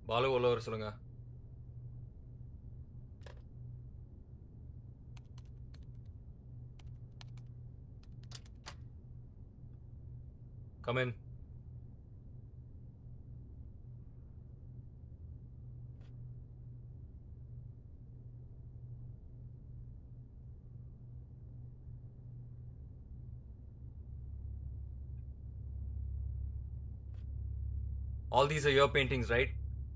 பாலு உள்ள வர சொல்லுங்க. Come in. All these are your paintings, right?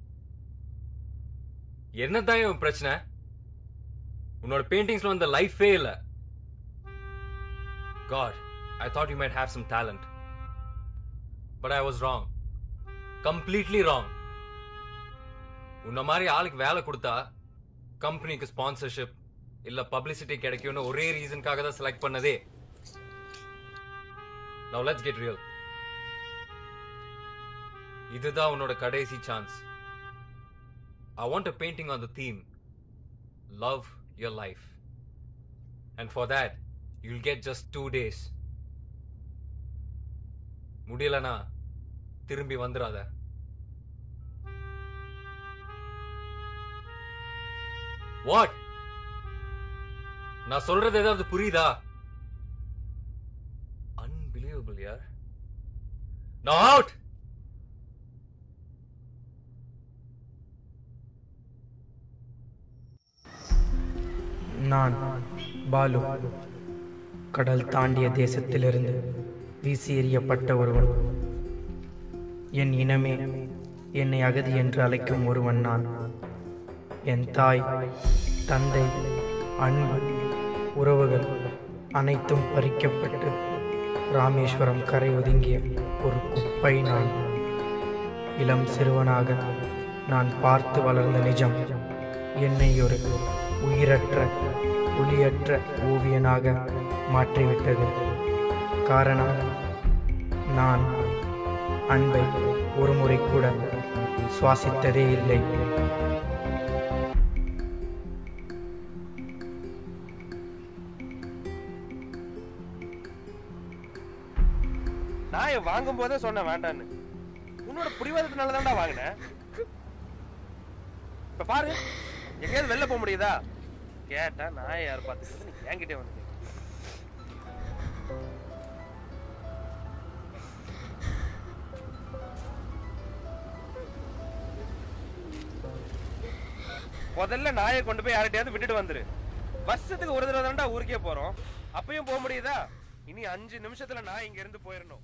என்னதான் இவன் பிரச்சனை? உன்னோட பெயிண்டிங்ஸ்ல வந்து லைஃபே இல்ல. God, I thought you might have some talent. But I was wrong. Completely wrong. உன்ன மாதிரி ஆளுக்கு வேலை கொடுத்தா கம்பெனிக்கு ஸ்பான்சர்ஷிப் இல்ல பப்ளிசிட்டி கிடைக்கும்னு ஒரே ரீசனுக்காக தான் செலக்ட் பண்ணதே. Now let's get real. இதுதான் உன்னோட கடைசி chance. I want a painting on the theme Love Your Life. And for that, you'll get just 2 days. முடியலனா திரும்பி வந்துராத. What? நான் சொல்றது ஏதாவது புரியுதா? Unbelievable, yaar. Now out! நான் பாலு, கடல் தாண்டிய தேசத்திலிருந்து வீசி எறியப்பட்ட ஒருவன். என் இனமே என்னை அகதி என்று அழைக்கும் ஒருவன் நான். என் தாய், தந்தை, அன்பு, உறவுகள் அனைத்தும் பறிக்கப்பட்டு ராமேஸ்வரம் கரை ஒதுங்கிய ஒரு குப்பை நான். இளம் சிறுவனாக நான் பார்த்து வளர்ந்த நிஜம் என்னை ஒரு உயிரற்ற ஒளியற்ற ஓவியனாக மாற்றிவிட்டது. காரணம், நான் அன்பை ஒரு முறை கூட சுவாசித்ததே இல்லை. நான் வாங்கும் போதே சொன்ன வேண்டான்னு. உன்னோட புரிவாதத்தினால தான்டா வாங்கினேன். இப்ப பாரு, எங்கேயாவது வெளில போக முடியுதா? கேட்டா நான் யார் பார்த்துக்கிறது, நீ என்கிட்டே வந்து முதல்ல நாயை கொண்டு போய் யார்கிட்டயாவது விட்டுட்டு வந்துரு. வருஷத்துக்கு ஒரு தடவை தான்டா ஊருக்கே போறோம், அப்பயும் போக முடியுதா? இனி 5 நிமிஷத்துல நான் இங்க இருந்து போயிடணும்.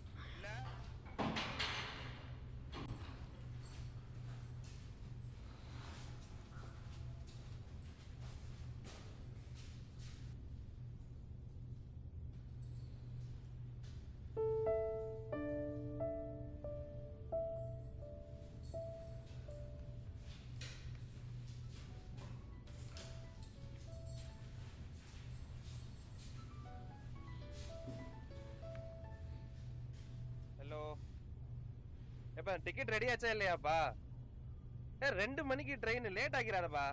டிக்கெட் ரெடி ஆச்சா இல்லையாப்பா? 2 மணிக்கு ட்ரெயின், லேட் ஆகிறாரப்பா.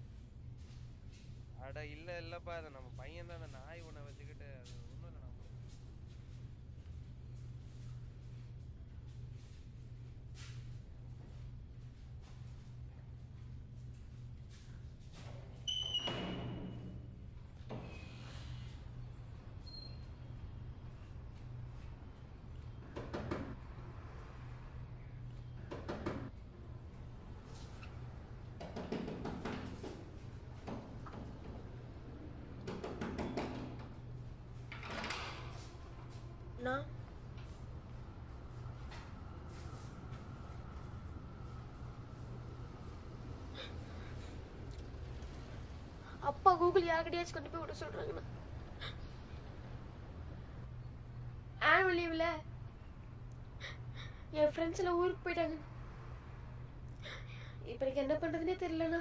அட இல்லப்பா, அது நம்ம பையன் தான். நாய் உன்னை வச்சுக்கிட்டு ஒன்றும் இல்லை. அப்பா கூகுள் யார்கிட்டயாச்சும் கொண்டு போய் விட சொல்றாங்கண்ணா. ஆனுவல் லீவ்ல என் ஃப்ரெண்ட்ஸ் எல்லாம் ஊருக்கு போயிட்டாங்க. இப்ப எனக்கு என்ன பண்றதுன்னே தெரியலண்ணா.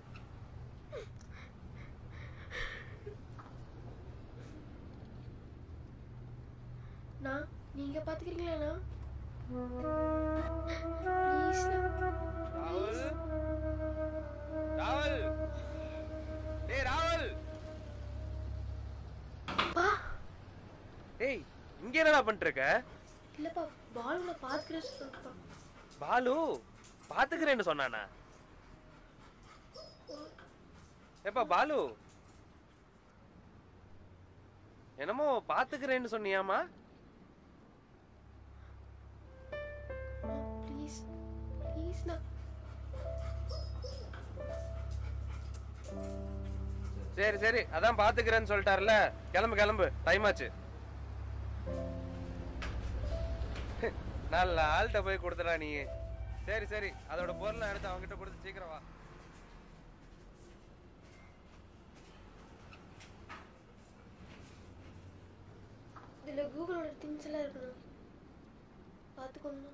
நீங்க பாத்துக்கிறீங்களா? ப்ளீஸ் ராகுல், ராகுல், டேய் ராகுல். பா டேய், இங்க என்னடா பண்ணிட்டு இருக்க? இல்லப்பா, பாலுல பாத்துக்கிறேன்னு சொல்றேன். பாலு, பாத்துக்கிறேன்னு சொன்னானா? எப்பா பாலு, என்னமோ பாத்துக்கிறேன்னு சொன்னியாமா? ப்ளீஸ் ப்ளீஸ் நான் சரி சரி, அதான் பாத்துக்கிறேன்னு சொல்லிட்டாருல. கிளம்பு கிளம்பு, டைம் ஆச்சு. நல்ல ஆள்கிட்ட போய் கொடுத்துடா நீ. சரி சரி, அதோட பொருளை எடுத்து அவங்ககிட்ட கொடுத்து சீக்கிரம் வா. இதுல கூகுளோட திங்ஸ் எல்லாம் இருக்கணும், பார்த்துக்கோங்க.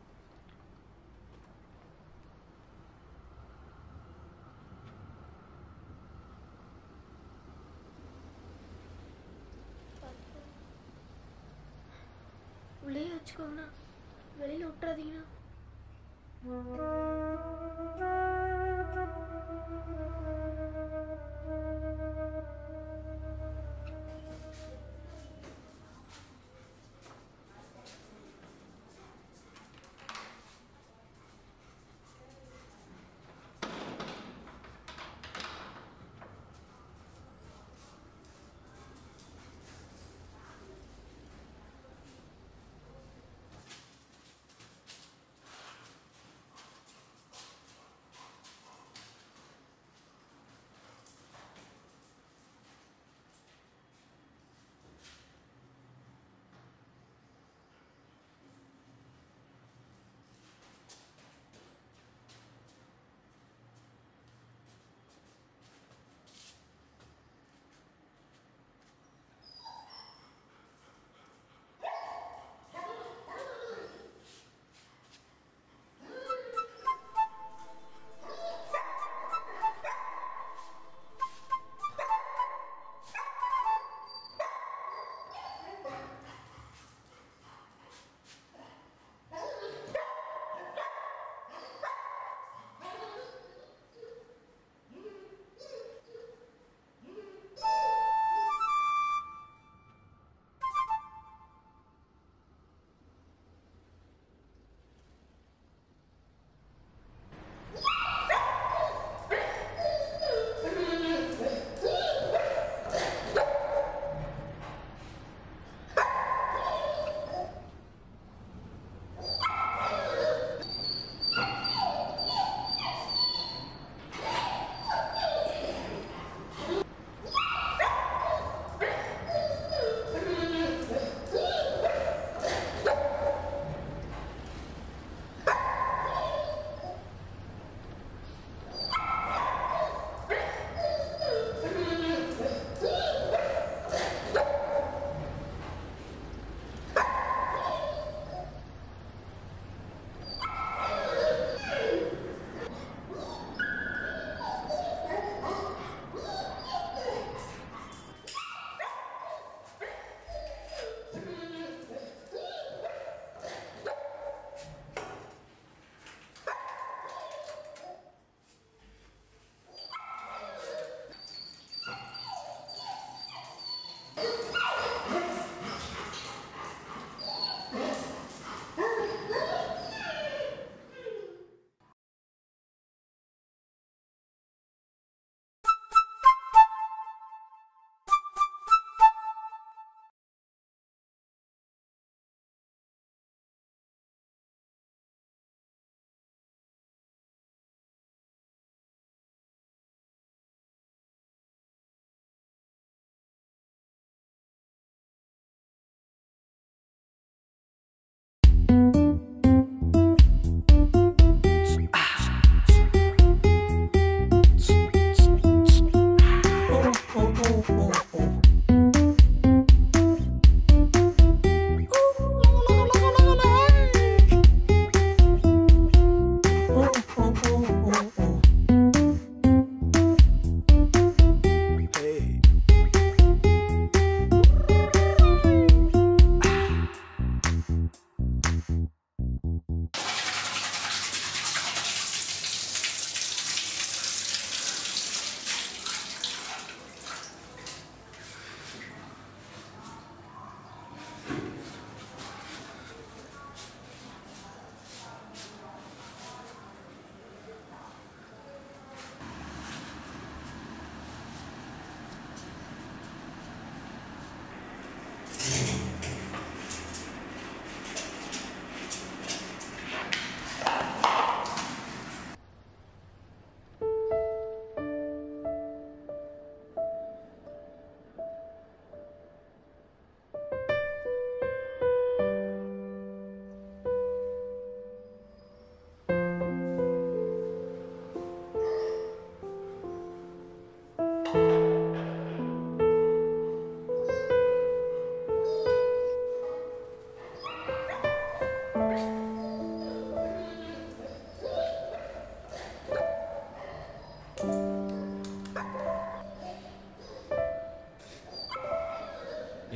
உள்ளே வச்சுக்கோங்கண்ணா, வெளியில விட்டுறாதீங்கண்ணா.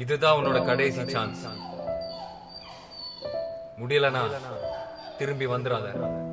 இதுதான் உன்னோட கடைசி சான்ஸ். முடியலனா திரும்பி வந்துடாத.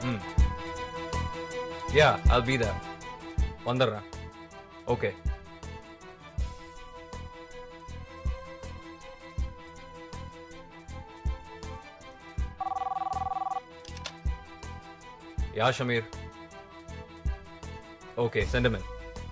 Yeah, I'll be there. வந்துடுறேன். Okay. Yeah, Shamir. Okay, send him in.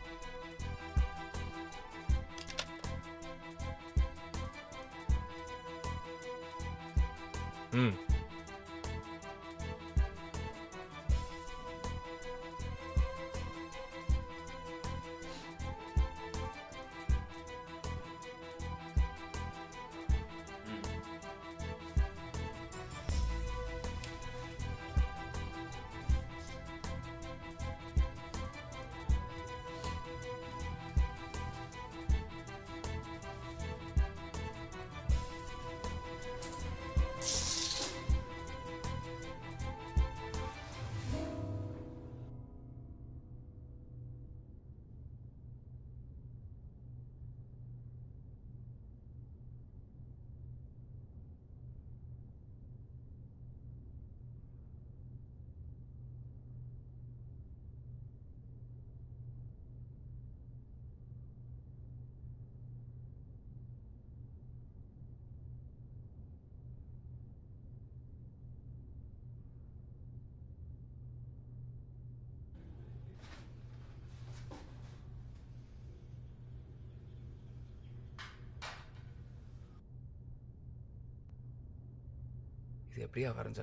இது எப்படியா வரைஞ்ச?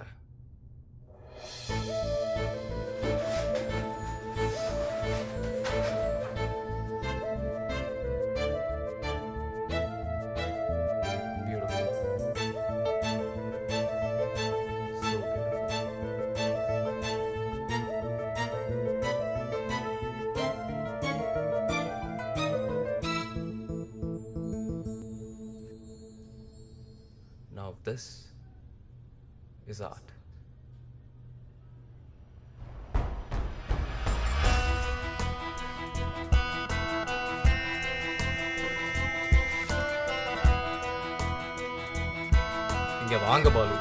Beautiful. So beautiful. Now this is art. இங்க வாங்க Balu.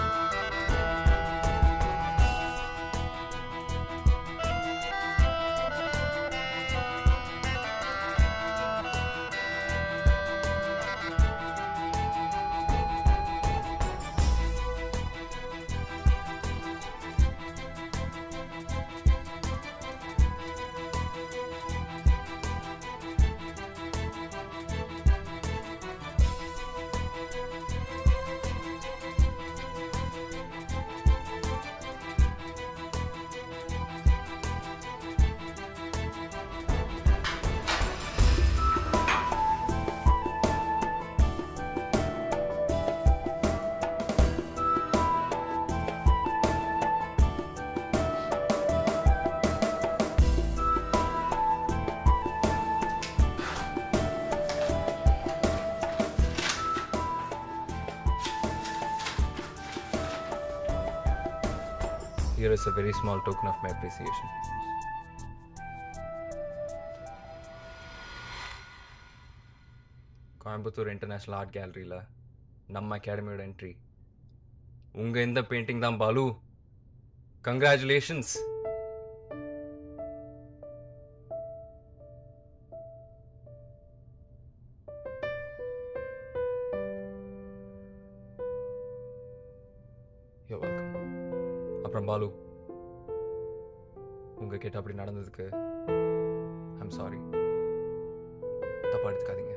Here is a very small token of my appreciation. Coimbatore international art கேலரியில் நம்ம அகாடமியோட என்ட்ரி உங்க இந்த பெயிண்டிங் தான் பாலு. கங்க்ராச்சுலேஷன்ஸ். You're welcome. அப்புறம் பாலு, உங்ககிட்ட அப்படி நடந்ததுக்கு ஐம் சாரி. தப்பா எடுத்துக்காதீங்க.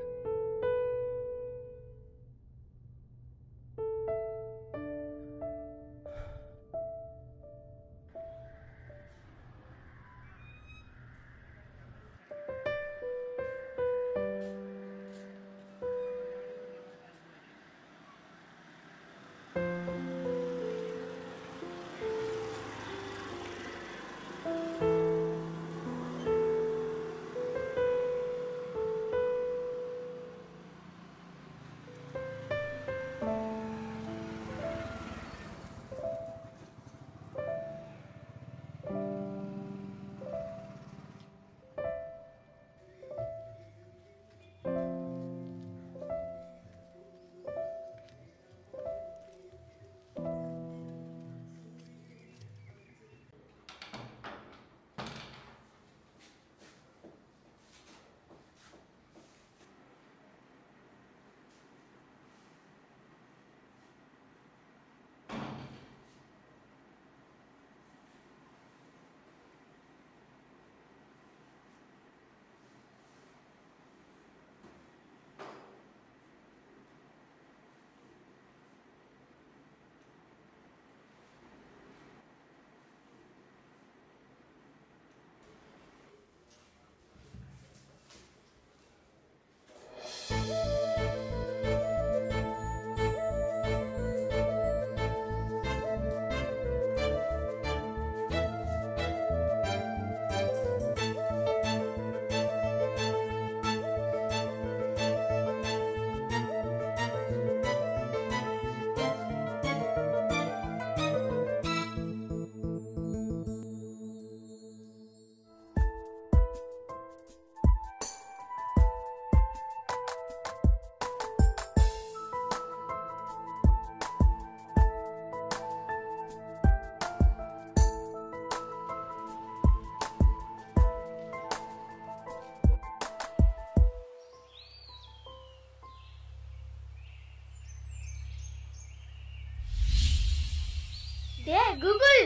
கூகுள்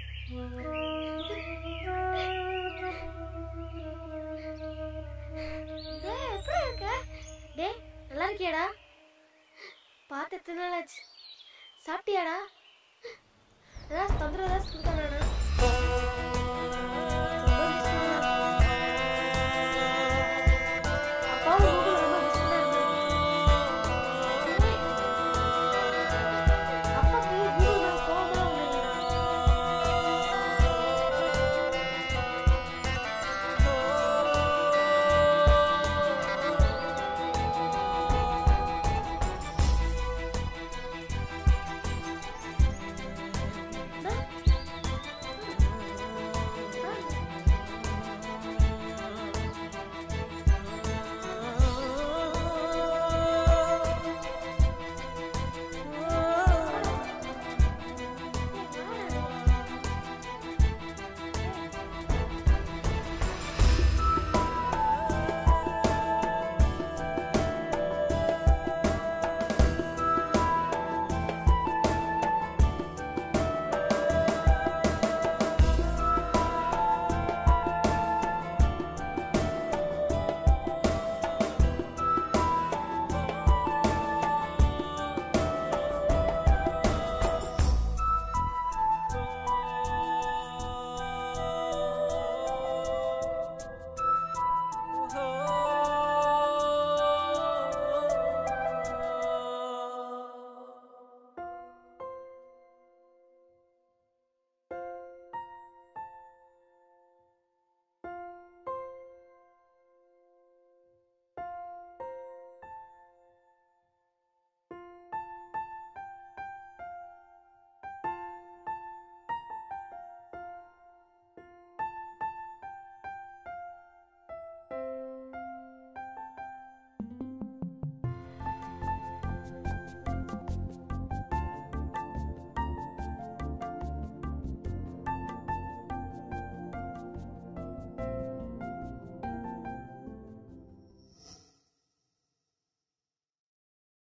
டேய் எப்படி இருக்க? டேய் நல்லா இருக்கியாடா? பார்த்து எத்தனை நாள் ஆச்சு? சாப்பிட்டியாடா? ஏதாவது தொந்தரவு ஏதாவது கொடுத்தானா?